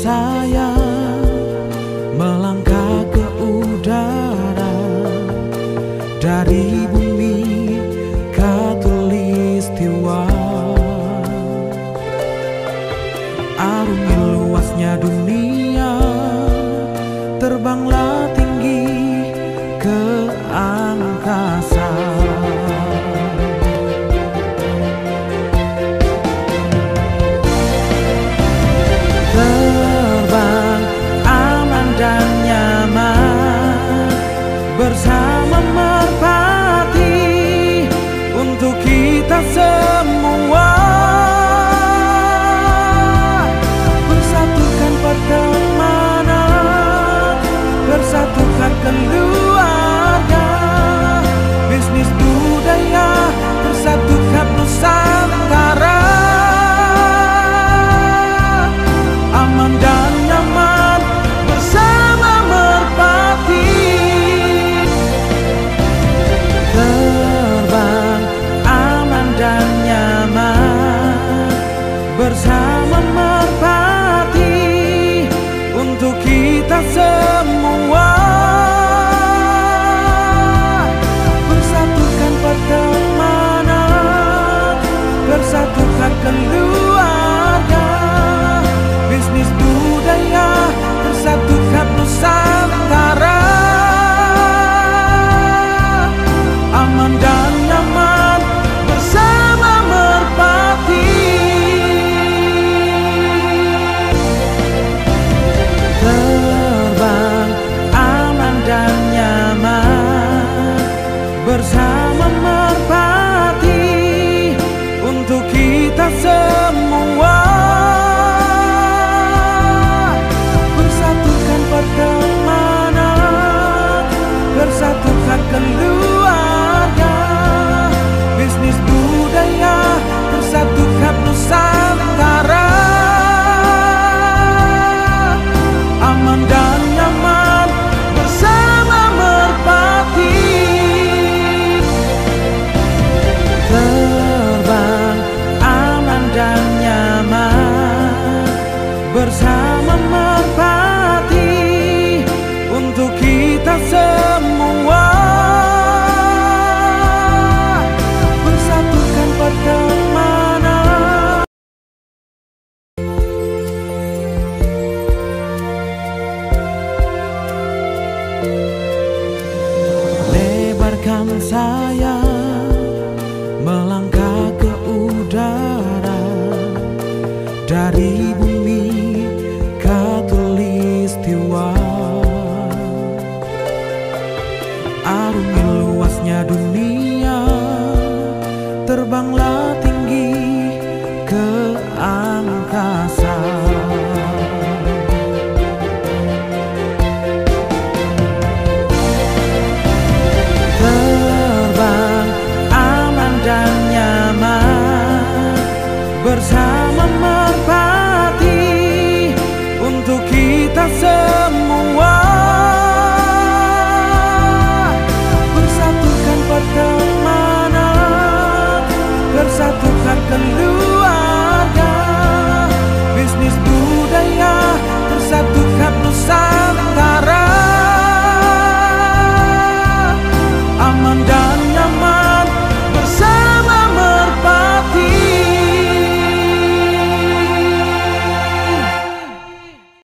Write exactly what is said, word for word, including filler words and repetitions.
saya melangkah ke udara, dari bumi khatulistiwa. Arungi luasnya dunia, terbanglah tinggi ke angkasa. Terbang aman dan nyaman bersama merpati untuk kita semua. Persatukan pertemanan, persatukan keluarga, bisnis budaya, persatukan Nusantara. Aman dan nyaman bersama merpati. Terbang aman dan nyaman bersama merpati untuk kita semua. Persatukan pertemanan, persatukan keluarga, bisnis budaya, persatukan Nusantara. Aman dan nyaman bersama merpati. Terbang aman dan nyaman bersama merpati untuk kita semua. Persatukan pertemanan, persatukan keluarga, bisnis budaya, persatukan Nusantara. Aman dan nyaman bersama merpati. Terbang aman dan nyaman bersama merpati untuk kita semua. Persatukan pertemanan. Lebarkan sayap, melangkah ke udara, dari bumi khatulistiwa. Arungi luasnya dunia, terbanglah tinggi ke angkasa. Terbang aman dan nyaman bersama merpati untuk kita semua. Persatukan pertemanan, persatukan keluarga,